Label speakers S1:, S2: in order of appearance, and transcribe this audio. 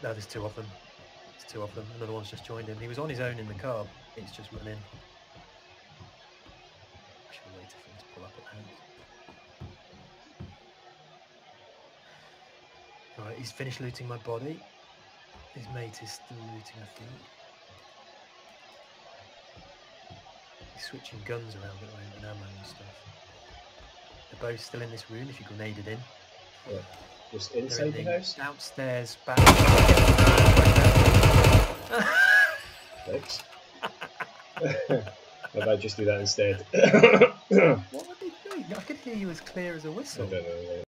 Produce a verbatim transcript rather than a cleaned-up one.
S1: No, there's two of them. There's two of them. Another one's just joined him. He was on his own in the car. He's just run in. I should wait for him to pull up at that. Right, he's finished looting my body. His mate is still looting, I think. He's switching guns around at the moment and ammo and stuff. They're both still in this room if you grenaded in.
S2: Yeah. Just
S1: They're
S2: inside
S1: in
S2: the
S1: the
S2: house?
S1: downstairs back.
S2: Thanks. Maybe I just do that instead.
S1: What were they doing? I could hear you as clear as a whistle.
S2: I don't know.